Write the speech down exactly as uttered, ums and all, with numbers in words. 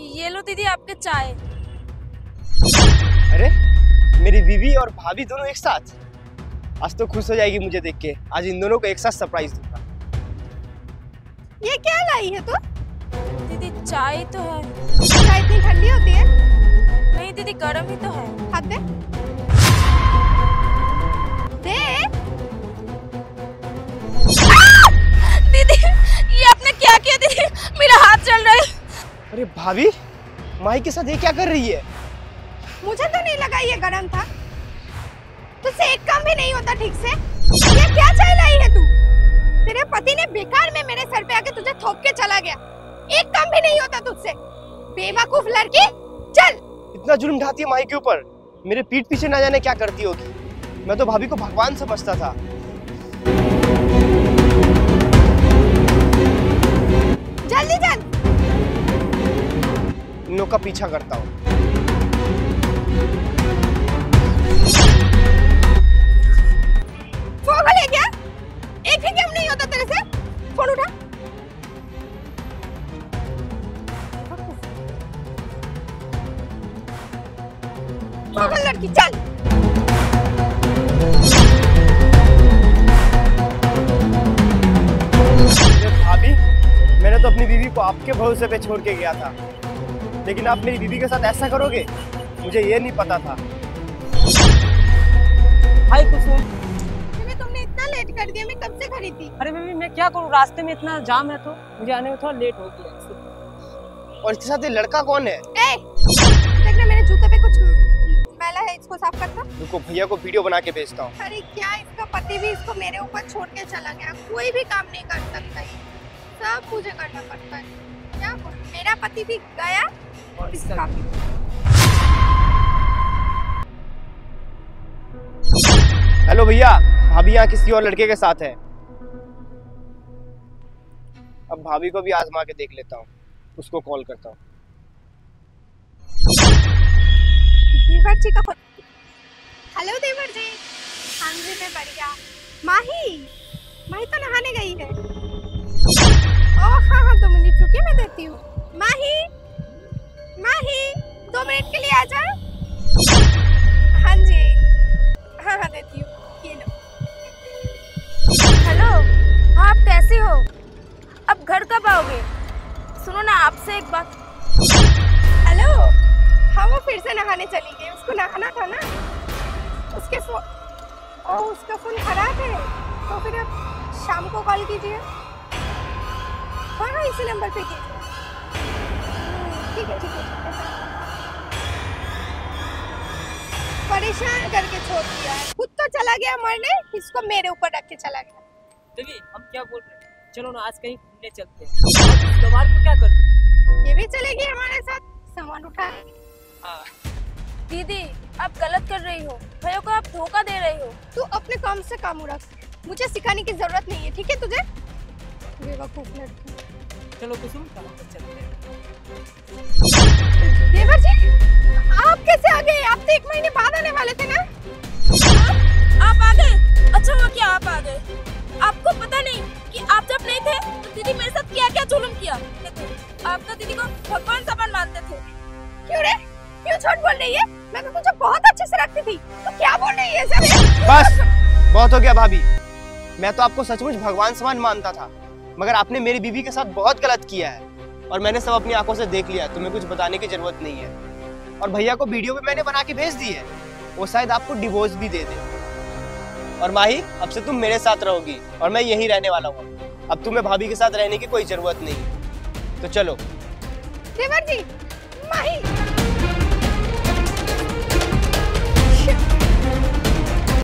ये लो दीदी आपके चाय। अरे मेरी बीवी और भाभी दोनों एक साथ। आज तो खुश हो जाएगी मुझे देख के। आज इन दोनों को एक साथ सरप्राइज दूंगा। ये क्या लाई है तू? दीदी चाय तो है। चाय इतनी ठंडी होती है? नहीं दीदी गर्म ही तो है। हाथ दे। दे। दीदी ये आपने क्या किया दीदी? मेरा हाथ जल रहा है। अरे भाभी, माही के साथ ये क्या कर रही है? मुझे तो नहीं लगा ये गरम था। तुझसे एक काम भी नहीं होता ठीक से। ये क्या चाय लाई है तू? तेरे पति ने बेकार में मेरे सर पे आके तुझे थोप के चला गया। एक काम भी नहीं होता तुझसे। बेवकूफ लड़की, चल। इतना जुल्म ढाती है माही के ऊपर। मेरे पीठ पीछे ना जाने क्या करती होगी। मैं तो भाभी को भगवान समझता था। जल्दी चल। इन लोग का पीछा करता हूँ। पागल है क्या? एक भी काम नहीं होता तेरे से? फोन उठा। पागल लड़की, चल। भाभी, मैंने तो अपनी बीवी को आपके भरोसे पे छोड़ के गया था, लेकिन आप मेरी बीवी के साथ ऐसा करोगे, मुझे ये नहीं पता था। हाय कुसुम। तुमने इतना लेट कर दिया, मैं कब से खड़ी थी। अरे बेबी मैं क्या करूँ, रास्ते में इतना जाम है तो मुझे आने में थोड़ा लेट हो गया। और इसके साथ ये लड़का कौन है? ए, देखना मेरे जूते पे कुछ मैला है, इसको साफ करना। रुको, भैया को वीडियो बना के भेजता हूँ। अरे क्या, इसका पति भी इसको मेरे ऊपर छोड़ के चला गया। कोई भी काम नहीं कर सकता, सब मुझे करना पड़ता है। क्या करूं? मेरा पति भी गया और इसका भी। हेलो भैया, भाभी यहाँ किसी और लड़के के साथ है। अब भाभी को भी आजमा के देख लेता हूँ। उसको कॉल करता हूँ। देवर जी का फोन। हेलो देवर जी। हाँ जी मैं बढ़िया। माही, माही तो नहाने गई है। ओह हाँ हाँ, दो मिनट रुकिए, मैं देती हूँ। माही, माही, दो मिनट के लिए आ जा। हाँ जी, हाँ हाँ देती हूँ, ये लो। हेलो, हाँ आप कैसी हो? अब घर कब आओगे? सुनो ना आपसे एक बात। हेलो, हाँ वो फिर से नहाने चली गई। उसको नहाना था ना। उसके फोन, ओह उसका फोन खराब है, तो फिर आप शाम को कॉल कीजिए। हाँ हाँ इसी नंबर पे कीजिए। ठीक है ठीक है ठीक है। परेशान करके छोड़ दिया है, खुद तो चला गया मरने, इसको मेरे ऊपर रख के चला गया। बेबी हम क्या बोल रहे हैं, चलो ना आज कहीं घूमने चलते हैं। दोबार को क्या करूँ? ये भी चलेगी हमारे साथ, सामान उठा। हाँ। दीदी आप गलत कर रही हो, भैया को आप धोखा दे रही हो। तू अपने काम से काम रख, मुझे सिखाने की जरूरत नहीं है, ठीक है तुझे? बेवकूफ लड़की। चलो कुसुम चलते हैं। देवर जी, आप कैसे आ गए? आप तो एक महीने बाद आने वाले थे ना? आप, आप आ गए? अच्छा हुआ कि आप आ गए। आपको पता नहीं कि आप जब नहीं थे तो दीदी मेरे साथ क्या क्या जुल्म किया। आप तो दीदी को भगवान समान मानते थे। क्यों रे? क्यों झूठ बोल रही है? मैं तो तुझे बहुत अच्छे से रखती थी, तो क्या बोल रही है सब? बस बहुत हो गया भाभी। मैं तो आपको सचमुच भगवान समान मानता था, मगर आपने मेरी बीवी के साथ बहुत गलत किया है और मैंने सब अपनी आंखों से देख लिया। तुम्हें कुछ बताने की जरूरत नहीं है। और भैया को वीडियो भी मैंने बना के भेज दी है, वो शायद आपको डिवोर्स भी दे दे। और माही, अब से तुम मेरे साथ रहोगी और मैं यहीं रहने वाला हूँ। अब तुम्हें भाभी के साथ रहने की कोई जरूरत नहीं। तो चलो। देवर जी, माही